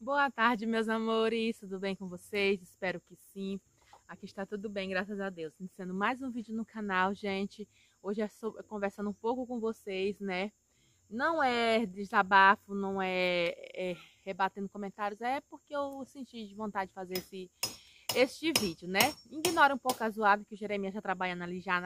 Boa tarde, meus amores, tudo bem com vocês? Espero que sim. Aqui está tudo bem, graças a Deus. Iniciando mais um vídeo no canal, gente. Hoje conversando um pouco com vocês, né? Não é desabafo, não é rebatendo comentários, é porque eu senti de vontade de fazer este vídeo, né? Ignora um pouco a zoada que o Jeremias já trabalhando ali já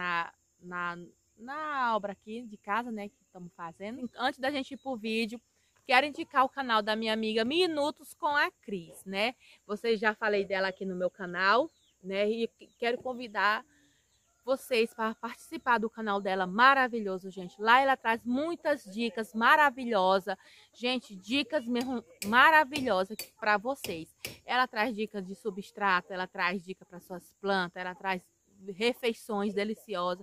na obra aqui de casa, né? Que estamos fazendo. Antes da gente ir pro vídeo, quero indicar o canal da minha amiga Minutos com a Cris, né? Vocês já falei dela aqui no meu canal, né? E quero convidar vocês para participar do canal dela maravilhoso, gente. Lá ela traz muitas dicas maravilhosas, gente, dicas mesmo maravilhosas para vocês. Ela traz dicas de substrato, ela traz dicas para suas plantas, ela traz refeições deliciosas.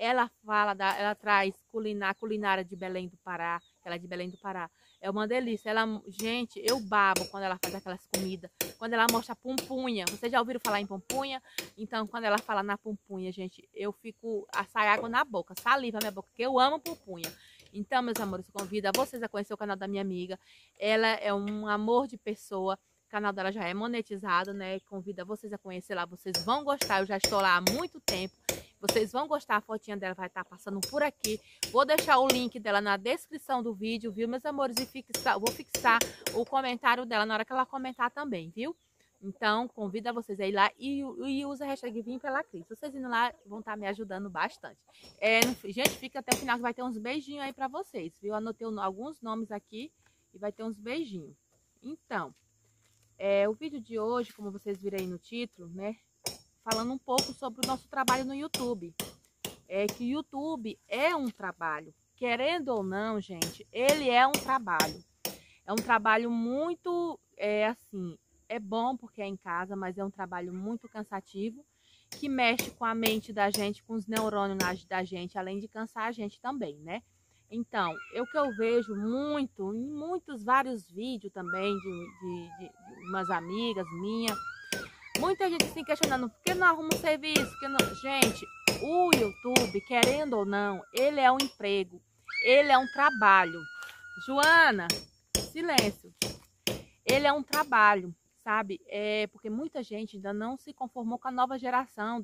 Ela traz culinária de Belém do Pará, ela é de Belém do Pará. É uma delícia. Gente, eu babo quando ela faz aquelas comidas. Quando ela mostra pumpunha. Vocês já ouviram falar em pumpunha? Então, quando ela fala na pumpunha, gente, eu fico sai água na boca, saliva na minha boca, porque eu amo pumpunha. Então, meus amores, eu convido vocês a conhecer o canal da minha amiga. Ela é um amor de pessoa. O canal dela já é monetizado, né? Convido vocês a conhecer lá. Vocês vão gostar. Eu já estou lá há muito tempo. Vocês vão gostar, a fotinha dela vai estar passando por aqui. Vou deixar o link dela na descrição do vídeo, viu, meus amores? E vou fixar o comentário dela na hora que ela comentar também, viu? Então, convido vocês a ir lá e usa a hashtag Vim pela Cris. Vocês indo lá vão estar me ajudando bastante. Gente, fica até o final que vai ter uns beijinhos aí pra vocês, viu? Anotei alguns nomes aqui e vai ter uns beijinhos. Então, o vídeo de hoje, como vocês viram aí no título, né? Falando um pouco sobre o nosso trabalho no YouTube. Que o YouTube é um trabalho. Querendo ou não, gente, ele é um trabalho. É um trabalho muito, assim, é bom porque é em casa, mas é um trabalho muito cansativo, que mexe com a mente da gente, com os neurônios da gente, além de cansar a gente também, né? Então, que eu vejo muito, em vários vídeos também de umas amigas minhas, muita gente se questionando, por que não arruma um serviço? Gente, o YouTube, querendo ou não, ele é um emprego, ele é um trabalho. Joana, silêncio. Ele é um trabalho, sabe? Porque muita gente ainda não se conformou com a nova geração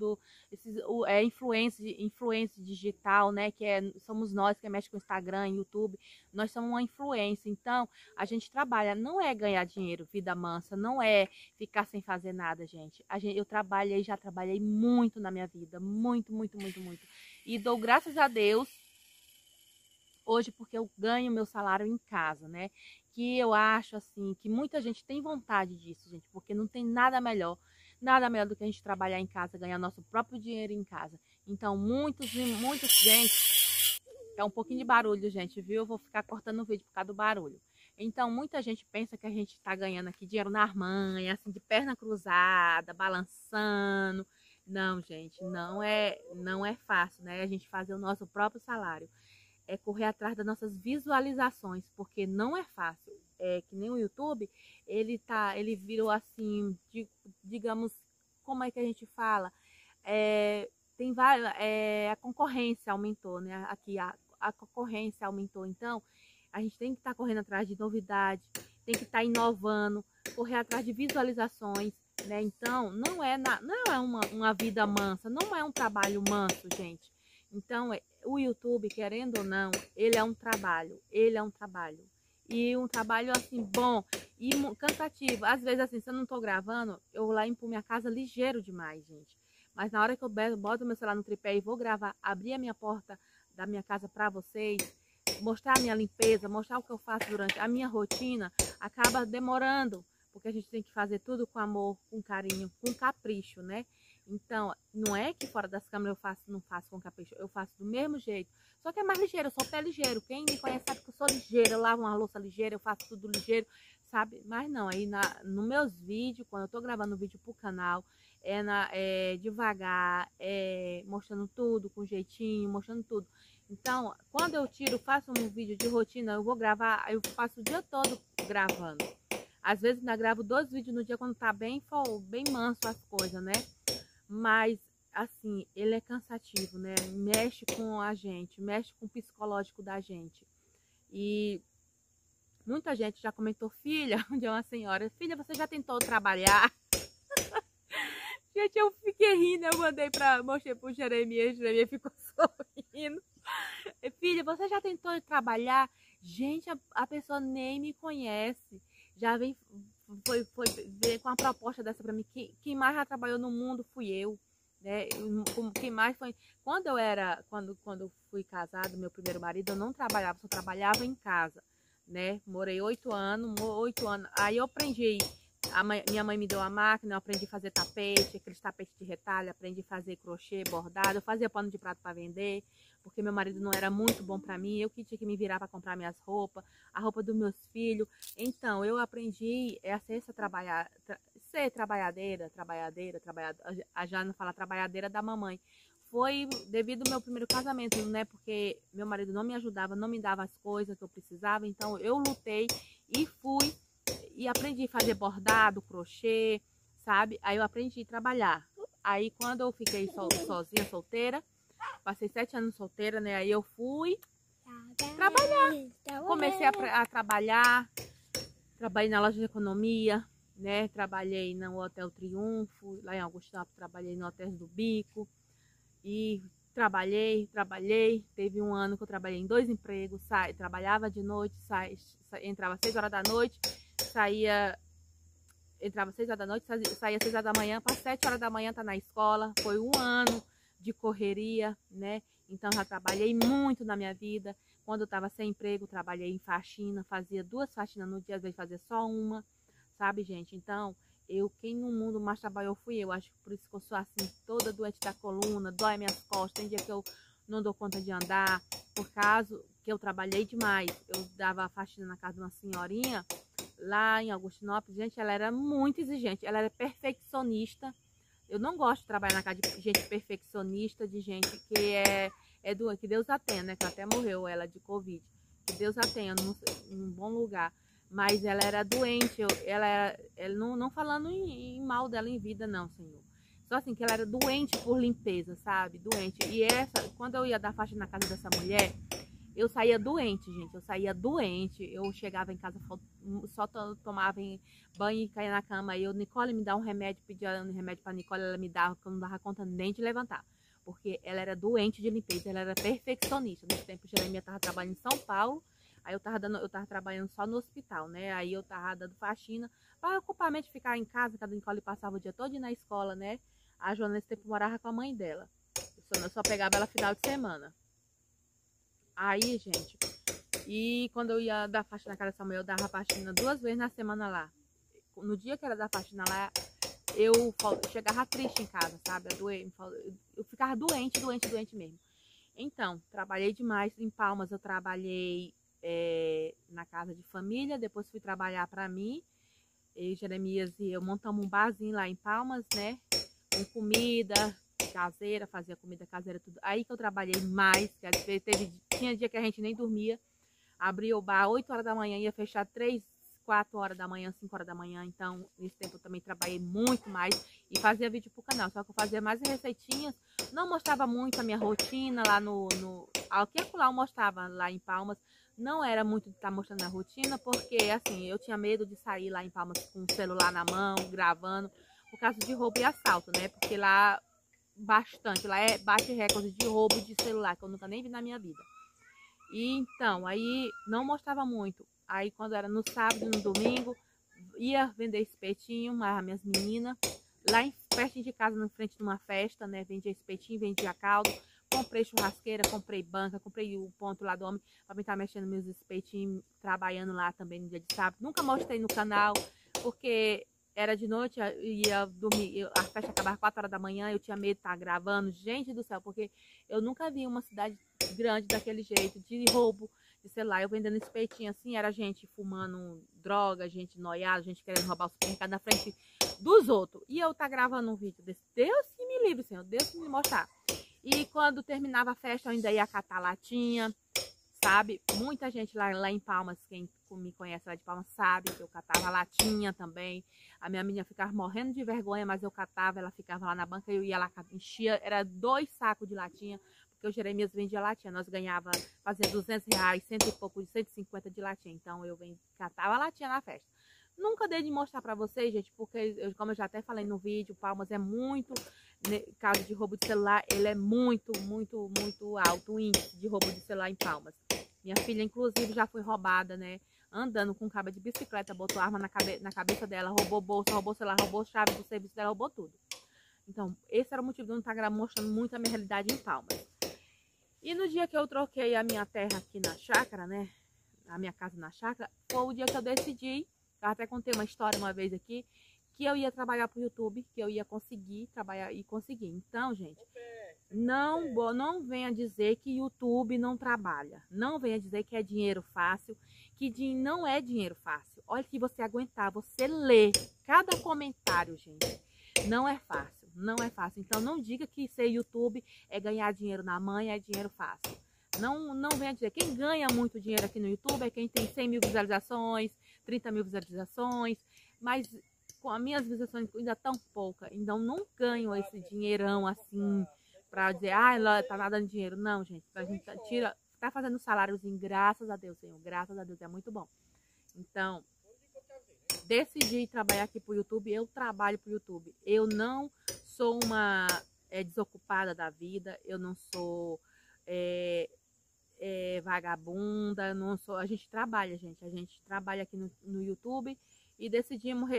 influência digital, né? Somos nós que mexe com Instagram, YouTube. Nós somos uma influência. Então, a gente trabalha, não é ganhar dinheiro, vida mansa, não é ficar sem fazer nada, gente. Eu já trabalhei muito na minha vida, muito, muito, muito, muito. E dou graças a Deus hoje porque eu ganho meu salário em casa, né? Que eu acho assim que muita gente tem vontade disso, gente, porque não tem nada melhor do que a gente trabalhar em casa, ganhar nosso próprio dinheiro em casa. Então, muitos gente, é um pouquinho de barulho, gente, viu? Eu vou ficar cortando o vídeo por causa do barulho. Então, muita gente pensa que a gente está ganhando aqui dinheiro na armanha, assim, de perna cruzada, balançando. Não, gente, não é fácil, né? A gente fazer o nosso próprio salário. É correr atrás das nossas visualizações, porque não é fácil. Que nem o YouTube, ele virou assim, digamos, como é que a gente fala? Tem várias, a concorrência aumentou, né? Aqui a concorrência aumentou, então a gente tem que estar correndo atrás de novidade, tem que estar inovando, correr atrás de visualizações, né? Então não é uma vida mansa, não é um trabalho manso, gente. Então, o YouTube, querendo ou não, ele é um trabalho. E um trabalho, assim, bom e cansativo. Às vezes, assim, se eu não tô gravando, eu vou lá e minha casa ligeiro demais, gente. Mas na hora que eu boto meu celular no tripé e vou gravar, abrir a minha porta da minha casa para vocês, mostrar a minha limpeza, mostrar o que eu faço durante a minha rotina, acaba demorando. Porque a gente tem que fazer tudo com amor, com carinho, com capricho, né? Então, não é que fora das câmeras não faço com capricho, eu faço do mesmo jeito. Só que é mais ligeiro, eu sou pé ligeiro. Quem me conhece sabe que eu sou ligeira, eu lavo uma louça ligeira, eu faço tudo ligeiro, sabe? Mas não, aí nos meus vídeos, quando eu tô gravando vídeo pro canal, devagar, mostrando tudo com jeitinho, mostrando tudo. Então, quando eu faço um vídeo de rotina, eu vou gravar, eu passo o dia todo gravando. Às vezes ainda gravo 2 vídeos no dia quando tá bem manso as coisas, né? Mas, assim, ele é cansativo, né? Mexe com a gente, mexe com o psicológico da gente. Muita gente já comentou, filha, de uma senhora, filha, você já tentou trabalhar? Gente, eu fiquei rindo, eu mostrei pro Jeremias ficou sorrindo. Filha, você já tentou trabalhar? Gente, a pessoa nem me conhece. Já vem, veio com uma proposta dessa pra mim. Quem mais já trabalhou no mundo fui eu. Né? Quem mais foi... Quando eu fui casada, meu primeiro marido, eu não trabalhava, só trabalhava em casa. Né? Morei 8 anos. Aí eu aprendi... Minha mãe me deu a máquina, eu aprendi a fazer tapete, aqueles tapetes de retalho, aprendi a fazer crochê, bordado, eu fazia pano de prato para vender, porque meu marido não era muito bom para mim, eu que tinha que me virar para comprar minhas roupas, a roupa dos meus filhos. Então, eu aprendi a ser trabalhadeira, a já não fala trabalhadeira da mamãe. Foi devido ao meu primeiro casamento, né? Porque meu marido não me ajudava, não me dava as coisas que eu precisava, então eu lutei e fui e aprendi a fazer bordado, crochê, sabe? Aí eu aprendi a trabalhar. Aí quando eu fiquei sozinha, solteira, passei 7 anos solteira, né? Aí eu fui trabalhar. Comecei a trabalhar, trabalhei na loja de economia, né? Trabalhei no Hotel Triunfo, lá em Augustinópolis, trabalhei no Hotel do Bico. E trabalhei. Teve um ano que eu trabalhei em 2 empregos, trabalhava de noite, entrava às 6 horas da noite, entrava às 6 horas da noite, saía às 6 horas da manhã, para 7 horas da manhã tá na escola. Foi um ano de correria, né? Então já trabalhei muito na minha vida. Quando eu tava sem emprego, trabalhei em faxina, fazia 2 faxinas no dia, às vezes fazia só uma, sabe, gente? Então, quem no mundo mais trabalhou fui eu. Acho que por isso que eu sou assim, toda doente da coluna, dói minhas costas, tem dia que eu não dou conta de andar, por causa que eu trabalhei demais. Eu dava faxina na casa de uma senhorinha, lá em Augustinópolis. Gente, ela era muito exigente, ela era perfeccionista. Eu não gosto de trabalhar na casa de gente perfeccionista, de gente que Deus a tenha, né? Que até morreu ela de Covid. Que Deus a tenha num bom lugar. Mas ela era doente, ela não falando em mal dela em vida, não, Senhor. Só assim, que ela era doente por limpeza, sabe? Doente. E quando eu ia dar faixa na casa dessa mulher, eu saía doente, gente. Eu saía doente. Eu chegava em casa, só tomava banho e caía na cama. Aí Nicole, me dá um remédio, pedia um remédio pra Nicole, ela me dava, porque eu não dava conta nem de levantar. Porque ela era doente de limpeza, ela era perfeccionista. Nesse tempo, Jeremias estava trabalhando em São Paulo. Aí eu tava trabalhando só no hospital, né? Aí eu tava dando faxina para ocupar mente ficar em casa, que a Nicole passava o dia todo na escola, né? A Joana nesse tempo morava com a mãe dela. Eu só pegava ela final de semana. Aí, gente, e quando eu ia dar faxina na casa dessa mulher, eu dava faxina 2 vezes na semana lá. No dia que era dar faxina lá, eu chegava triste em casa, sabe? Eu ficava doente mesmo. Então, trabalhei demais. Em Palmas eu trabalhei na casa de família, depois fui trabalhar para mim. Jeremias e eu montamos um barzinho lá em Palmas, né? Com comida caseira, fazia comida caseira, tudo. Aí que eu trabalhei mais, tinha dia que a gente nem dormia. Abria o bar 8 horas da manhã, ia fechar 3, 4 horas da manhã, 5 horas da manhã. Então, nesse tempo eu também trabalhei muito mais e fazia vídeo pro canal. Só que eu fazia mais receitinhas, não mostrava muito a minha rotina lá aqui e lá eu mostrava lá em Palmas. Não era muito de estar mostrando a rotina, porque assim, eu tinha medo de sair lá em Palmas com o celular na mão, gravando, por causa de roubo e assalto, né? Porque lá bate recorde de roubo de celular, que eu nunca nem vi na minha vida. E então, aí não mostrava muito. Aí quando era no sábado e no domingo, ia vender espetinho, mas minhas meninas, lá perto de casa, na frente de uma festa, né? Vendia espetinho, vendia caldo. Comprei churrasqueira, comprei banca, comprei o ponto lá do homem pra mim estar mexendo meus espetinhos, trabalhando lá também no dia de sábado. Nunca mostrei no canal, porque era de noite, ia dormir, a festa acabava 4 horas da manhã, eu tinha medo de estar gravando. Gente do céu, porque eu nunca vi uma cidade grande daquele jeito, de roubo de celular. Eu vendendo espetinho assim, era gente fumando droga, gente noiada, gente querendo roubar o supermercado na frente dos outros. E eu gravando um vídeo desse. Deus que me livre, Senhor, Deus que me mostrar. E quando terminava a festa, eu ainda ia catar latinha, sabe? Muita gente lá em Palmas, quem me conhece lá de Palmas, sabe que eu catava latinha também. A minha menina ficava morrendo de vergonha, mas eu catava, ela ficava lá na banca, eu ia lá, enchia, era 2 sacos de latinha, porque o Jeremias vendia latinha. Nós ganhava, fazia R$ 200, cento e pouco, 150 de latinha. Então eu catava latinha na festa. Nunca dei de mostrar pra vocês, gente, porque, como eu já até falei no vídeo, Palmas é muito, caso de roubo de celular, ele é muito alto, o índice de roubo de celular em Palmas. Minha filha, inclusive, já foi roubada, né? Andando com cabo de bicicleta, botou arma na cabeça dela, roubou bolsa, roubou celular, roubou chave do serviço dela, roubou tudo. Então, esse era o motivo de eu não estar mostrando muito a minha realidade em Palmas. E no dia que eu troquei a minha terra aqui na chácara, né? A minha casa na chácara, foi o dia que eu decidi, eu até contei uma história uma vez aqui, que eu ia trabalhar pro YouTube, que eu ia conseguir trabalhar e conseguir. Então, gente, não venha dizer que YouTube não trabalha. Não venha dizer que é dinheiro fácil, que não é dinheiro fácil. Olha que você aguentar, você lê cada comentário, gente. Não é fácil, não é fácil. Então, não diga que ser YouTube é ganhar dinheiro na manhã, é dinheiro fácil. Não venha dizer. Quem ganha muito dinheiro aqui no YouTube é quem tem 100 mil visualizações, 30 mil visualizações, mas com as minhas visualizações ainda tão poucas, então não ganho esse dinheirão assim, pra dizer, ela tá nadando dinheiro. Não, gente, a gente tá fazendo saláriozinho, graças a Deus, Senhor, graças a Deus, é muito bom. Então, decidi trabalhar aqui pro YouTube, eu trabalho pro YouTube. Eu não sou uma desocupada da vida, eu não sou vagabunda, não sou. A gente trabalha, gente. A gente trabalha aqui no YouTube e decidimos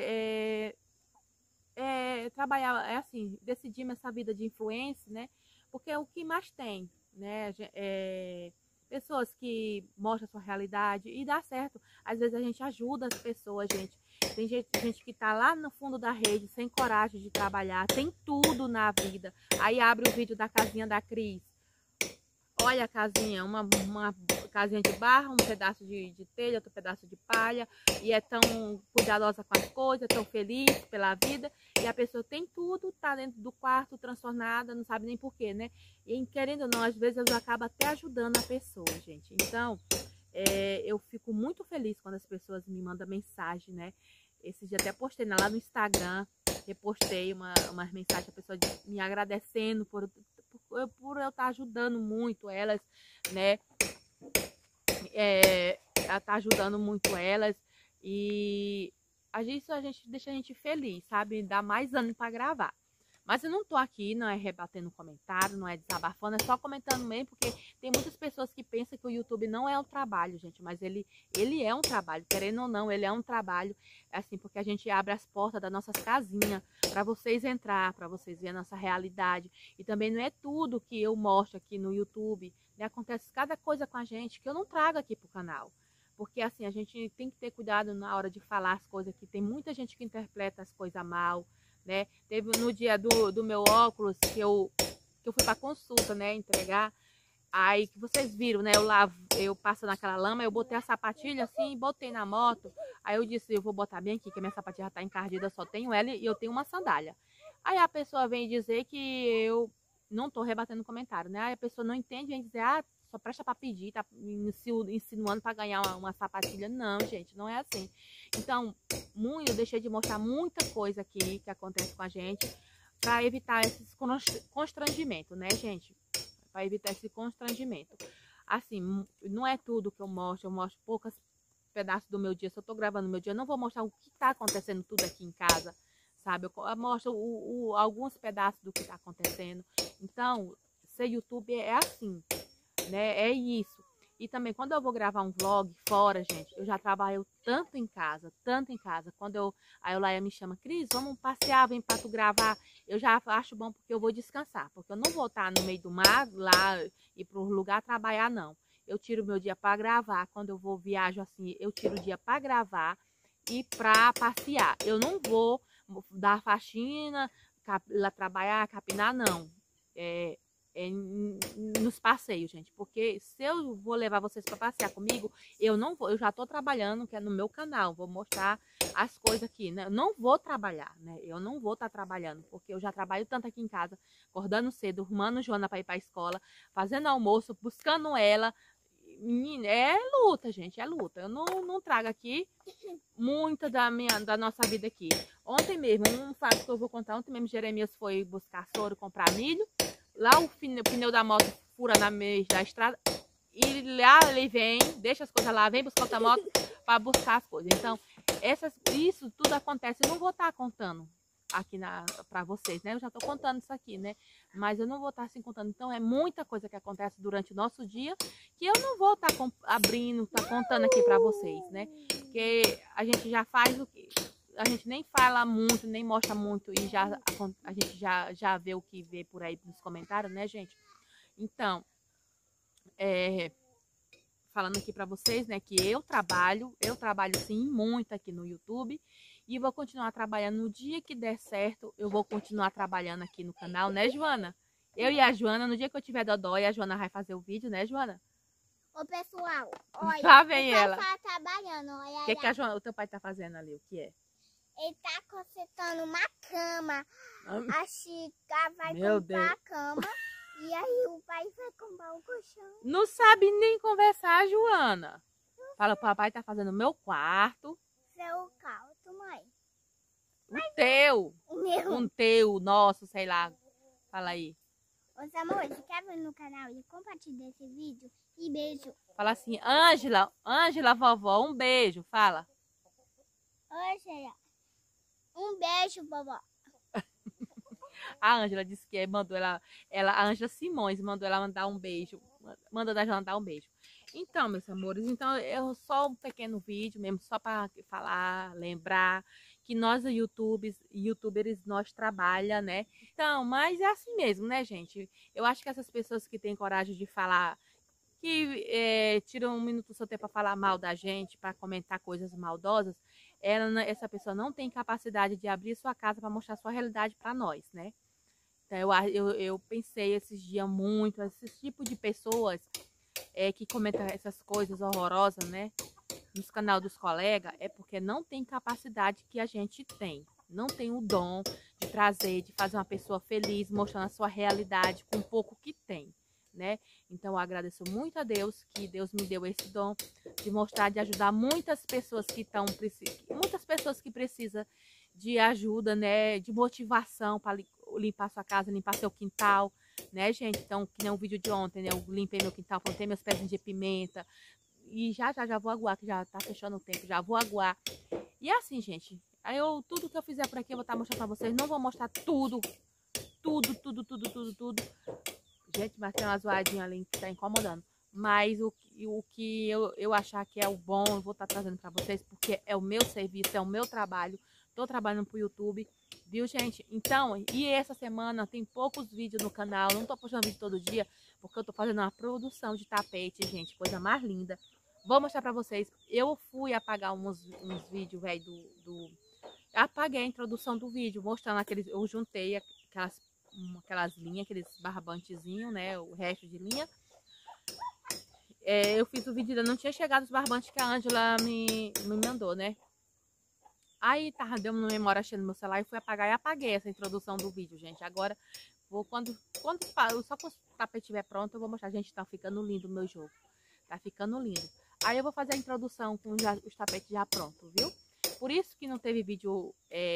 trabalhar, assim, decidimos essa vida de influência, né? Porque é o que mais tem, né? Pessoas que mostram a sua realidade e dá certo. Às vezes a gente ajuda as pessoas, gente. Tem gente que tá lá no fundo da rede, sem coragem de trabalhar, tem tudo na vida. Aí abre o vídeo da casinha da Cris. Olha a casinha, uma casinha de barro, um pedaço de telha, outro pedaço de palha, e é tão cuidadosa com as coisas, tão feliz pela vida, e a pessoa tem tudo, tá dentro do quarto, transtornada, não sabe nem porquê, né? E querendo ou não, às vezes eu acabo até ajudando a pessoa, gente. Então, eu fico muito feliz quando as pessoas me mandam mensagem, né? Esse dia até postei lá no Instagram, repostei uma mensagem, a pessoa me agradecendo por eu estar ajudando muito elas, né? Ela tá ajudando muito elas e isso a gente deixa a gente feliz, sabe? Dá mais ânimo para gravar. Mas eu não tô aqui, não é rebatendo comentário, não é desabafando, é só comentando mesmo, porque tem muitas pessoas que pensam que o YouTube não é um trabalho, gente, mas ele é um trabalho, querendo ou não, ele é um trabalho, assim, porque a gente abre as portas das nossas casinhas para vocês entrar, para vocês verem a nossa realidade. E também não é tudo que eu mostro aqui no YouTube, né? Acontece cada coisa com a gente que eu não trago aqui pro canal. Porque assim, a gente tem que ter cuidado na hora de falar as coisas, que tem muita gente que interpreta as coisas mal, né? Teve no dia do meu óculos que eu fui para consulta, né, entregar. Aí que vocês viram, né? Eu passo naquela lama, eu botei a sapatilha assim, botei na moto. Aí eu disse, eu vou botar bem aqui, que a minha sapatilha já tá encardida, só tenho ela e eu tenho uma sandália. Aí a pessoa vem dizer que eu não tô rebatendo comentário, né? Aí a pessoa não entende, vem dizer, só presta para pedir, tá insinuando para ganhar uma sapatilha. Não, gente, não é assim. Então, eu deixei de mostrar muita coisa aqui que acontece com a gente para evitar esses constrangimentos, né, gente? Para evitar esse constrangimento. Assim, não é tudo que eu mostro poucos pedaços do meu dia. Se eu tô gravando meu dia, eu não vou mostrar o que tá acontecendo tudo aqui em casa, sabe? Eu mostro alguns pedaços do que tá acontecendo. Então, ser YouTube é assim, né? É isso. E também, quando eu vou gravar um vlog fora, gente, eu já trabalho tanto em casa. Quando a Eulaia me chama, Cris, vamos passear, vem pra tu gravar. Eu já acho bom porque eu vou descansar. Porque eu não vou estar no meio do mar, lá, ir pro lugar trabalhar, não. Eu tiro meu dia para gravar. Quando eu vou viajo assim, eu tiro o dia para gravar e para passear. Eu não vou dar faxina, lá trabalhar, capinar, não. Nos passeios, gente, porque se eu vou levar vocês para passear comigo, eu não vou, eu já tô trabalhando, que é no meu canal, vou mostrar as coisas aqui, né? Eu não vou trabalhar, né? Eu não vou estar trabalhando, porque eu já trabalho tanto aqui em casa, acordando cedo, arrumando Joana para ir para a escola, fazendo almoço, buscando ela. Menina, é luta, gente, é luta. Eu não trago aqui muita da nossa vida aqui. Ontem mesmo, um fato que eu vou contar, ontem mesmo Jeremias foi buscar soro, comprar milho. Lá o pneu da moto fura na meio da estrada. E lá ele vem, deixa as coisas lá, vem buscar outra moto para buscar as coisas. Então, isso tudo acontece. Eu não vou estar contando aqui para vocês, né? Eu já estou contando isso aqui, né? Mas eu não vou estar assim contando. Então, é muita coisa que acontece durante o nosso dia que eu não vou estar abrindo, contando aqui para vocês, né? Porque a gente já faz o que... A gente nem fala muito, nem mostra muito e a gente já vê o que vê por aí nos comentários, né, gente? Então, falando aqui para vocês, né, que eu trabalho sim muito aqui no YouTube e vou continuar trabalhando. No dia que der certo, eu vou continuar trabalhando aqui no canal, né, Joana? Eu e a Joana, no dia que eu tiver dodói, a Joana vai fazer o vídeo, né, Joana? Ô, pessoal, olha, lá vem ela. Tá trabalhando, olha. O que a Joana, o teu pai tá fazendo ali? O que é? Ele tá consertando uma cama. A Chica vai Meu comprar Deus. a cama. E aí o pai vai comprar um colchão. Não sabe nem conversar, Joana. Fala, papai tá fazendo o meu quarto. Seu quarto, mãe. O teu. O meu. Um teu, nosso, sei lá. Fala aí. Os amores, se quer ver no canal e compartilhar esse vídeo. E beijo. Fala assim, Ângela, vovó, um beijo. Fala. Ângela, um beijo, vovó. A Ângela disse que mandou a Ângela Simões mandou ela mandar um beijo. Mandou da Joana dar um beijo. Então, meus amores, então eu só um pequeno vídeo mesmo, só para falar, lembrar que nós youtubers, nós trabalhamos, né? Então, mas é assim mesmo, né, gente? Eu acho que essas pessoas que têm coragem de falar, que tiram um minuto do seu tempo para falar mal da gente, para comentar coisas maldosas, essa pessoa não tem capacidade de abrir sua casa para mostrar sua realidade para nós, né? Então, eu pensei esses dias muito, esse tipo de pessoas que comentam essas coisas horrorosas, né? Nos canal dos colegas, é porque não tem capacidade que a gente tem. Não tem o dom de trazer, de fazer uma pessoa feliz, mostrando a sua realidade com o pouco que tem, né? Então, eu agradeço muito a Deus, que Deus me deu esse dom de mostrar, de ajudar muitas pessoas que precisam de ajuda, né? De motivação para limpar sua casa, limpar seu quintal, né, gente? Então, que nem o vídeo de ontem, né? Eu limpei meu quintal, plantei meus pezinhos de pimenta. E já vou aguar, que já tá fechando o tempo, já vou aguar. E é assim, gente. Aí tudo que eu fizer por aqui eu vou estar mostrando pra vocês. Não vou mostrar tudo. Gente, mas tem uma zoadinha ali que tá incomodando. Mas o que eu achar que é o bom, eu vou estar trazendo pra vocês, porque é o meu serviço, é o meu trabalho. Tô trabalhando pro YouTube, viu, gente? Então, e essa semana tem poucos vídeos no canal. Não tô postando vídeo todo dia, porque eu tô fazendo uma produção de tapete, gente. Coisa mais linda. Vou mostrar pra vocês. Eu fui apagar uns vídeos, velho, apaguei a introdução do vídeo, mostrando aqueles... Eu juntei aquelas linhas, aqueles barbantezinhos, né? O resto de linha. Eu fiz o vídeo, ainda não tinha chegado os barbantes que a Ângela me mandou, né? Aí deu uma memória cheia no meu celular e fui apagar e apaguei essa introdução do vídeo, gente. Agora, só quando o tapete estiver pronto, eu vou mostrar. Gente, tá ficando lindo o meu jogo. Tá ficando lindo. Aí eu vou fazer a introdução com os tapetes já prontos, viu? Por isso que não teve vídeo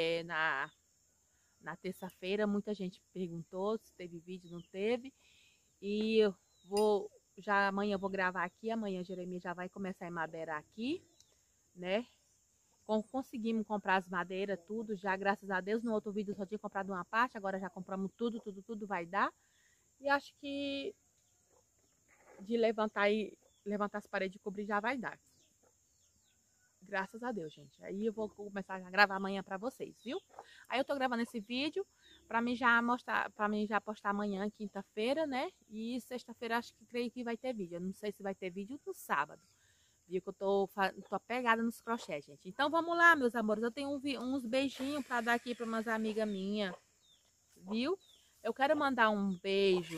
na terça-feira. Muita gente perguntou se teve vídeo, não teve. E eu amanhã eu vou gravar aqui. Amanhã Jeremias já vai começar a madeirar aqui, né? Conseguimos comprar as madeiras, tudo, já graças a Deus. No outro vídeo só tinha comprado uma parte, agora já compramos tudo vai dar. E acho que de levantar as paredes e cobrir já vai dar. Graças a Deus, gente. Aí eu vou começar a gravar amanhã pra vocês, viu? Aí eu tô gravando esse vídeo pra mim já mostrar, pra mim já postar amanhã, quinta-feira, né? E sexta-feira creio que vai ter vídeo. Eu não sei se vai ter vídeo no sábado. Viu que eu tô pegada nos crochê, gente. Então vamos lá, meus amores. Eu tenho uns beijinhos pra dar aqui pra umas amigas minhas. Viu? Eu quero mandar um beijo.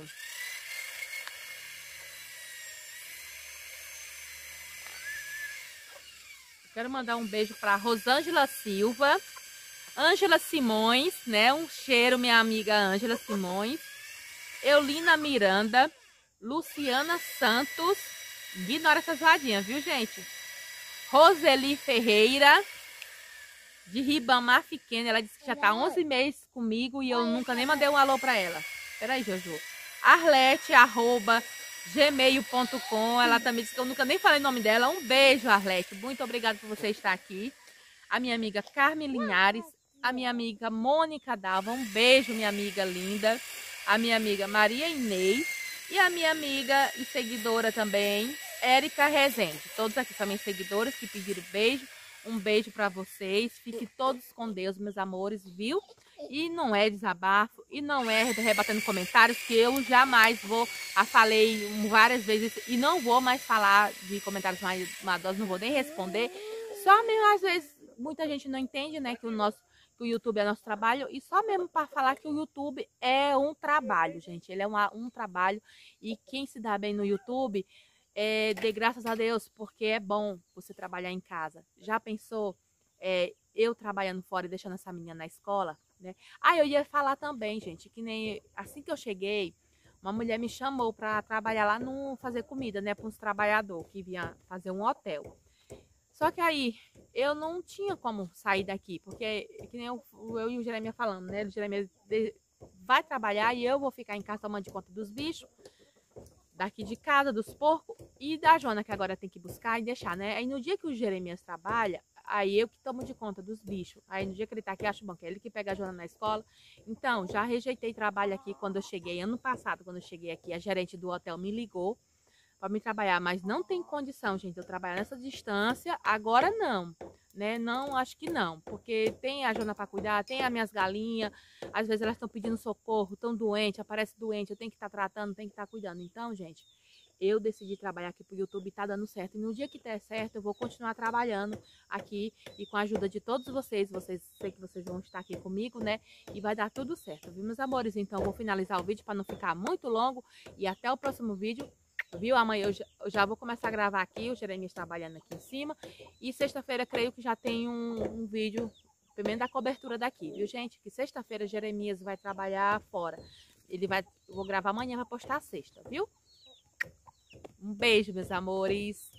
Quero mandar um beijo pra Rosângela Silva, Ângela Simões, né? Um cheiro, minha amiga Ângela Simões. Eulina Miranda, Luciana Santos. Ignora essa zoadinha, viu, gente? Roseli Ferreira, de Ribamar Pequena. Ela disse que já tá 11 meses comigo e eu nunca nem mandei um alô pra ela. Peraí, Jojo. Arlete, gmail.com. Ela também disse que eu nunca nem falei o nome dela. Um beijo, Arlete. Muito obrigada por você estar aqui. A minha amiga Carmen Linhares, a minha amiga Mônica Dalva. Um beijo, minha amiga linda. A minha amiga Maria Inês. E a minha amiga e seguidora também, Érica Rezende. Todos aqui são minhas seguidoras que pediram beijo. Um beijo para vocês. Fiquem todos com Deus, meus amores, viu? E não é desabafo, e não é rebatendo comentários, que eu jamais vou, falei várias vezes, e não vou mais falar de comentários mais maldosos, não vou nem responder. Só mesmo, às vezes, muita gente não entende, né, que o YouTube é nosso trabalho, e só mesmo para falar que o YouTube é um trabalho, gente. Ele é um trabalho, e quem se dá bem no YouTube, dê graças a Deus, porque é bom você trabalhar em casa. Já pensou, eu trabalhando fora e deixando essa menina na escola, né? Ah, eu ia falar também, gente, que nem assim que eu cheguei, uma mulher me chamou para trabalhar lá no fazer comida, né, para uns trabalhadores que vinha fazer um hotel. Só que aí eu não tinha como sair daqui, porque que nem eu e o Jeremias falando, né? O Jeremias vai trabalhar e eu vou ficar em casa tomando de conta dos bichos, daqui de casa, dos porcos, e da Joana, que agora tem que buscar e deixar, né? Aí no dia que o Jeremias trabalha, aí eu que tomo de conta dos bichos. Aí no dia que ele tá aqui, acho bom que é ele que pega a Joana na escola. Então, já rejeitei trabalho aqui quando eu cheguei. Ano passado, quando eu cheguei aqui, a gerente do hotel me ligou para me trabalhar, mas não tem condição, gente, eu trabalhar nessa distância. Agora não, né? Não, acho que não, porque tem a Joana para cuidar, tem as minhas galinhas, às vezes elas estão pedindo socorro, estão doentes, aparece doente, eu tenho que estar tratando, tenho que estar cuidando. Então, gente, eu decidi trabalhar aqui pro YouTube, tá dando certo. E no dia que der certo, eu vou continuar trabalhando aqui e com a ajuda de todos vocês. Sei que vocês vão estar aqui comigo, né? E vai dar tudo certo, viu, meus amores? Então, eu vou finalizar o vídeo para não ficar muito longo. E até o próximo vídeo, viu? Amanhã eu já vou começar a gravar aqui, o Jeremias trabalhando aqui em cima. E sexta-feira, creio que já tem um vídeo, primeiro da cobertura daqui, viu, gente? Que sexta-feira, Jeremias vai trabalhar fora. Eu vou gravar amanhã para postar sexta, viu? Um beijo, meus amores.